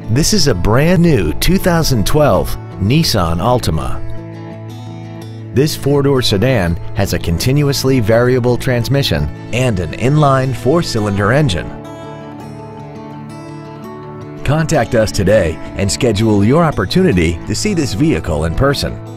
This is a brand new 2012 Nissan Altima. This four-door sedan has a continuously variable transmission and an inline four-cylinder engine. Contact us today and schedule your opportunity to see this vehicle in person.